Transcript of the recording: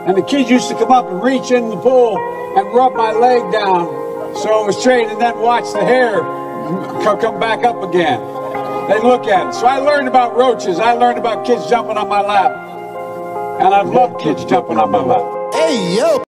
And the kids used to come up and reach in the pool and rub my leg down so it was straight, and then watch the hair come back up again. They'd look at it. So I learned about roaches. I learned about kids jumping on my lap. And I've loved kids jumping on my lap. Hey, yo!